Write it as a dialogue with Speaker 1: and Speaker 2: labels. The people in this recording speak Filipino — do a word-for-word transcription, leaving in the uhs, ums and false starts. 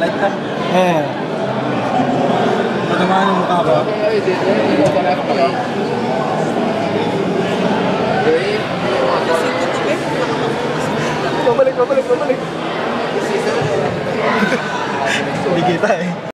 Speaker 1: Eh. Matamaan yung mukha ko. Babalik, babalik, babalik. Hindi kita eh.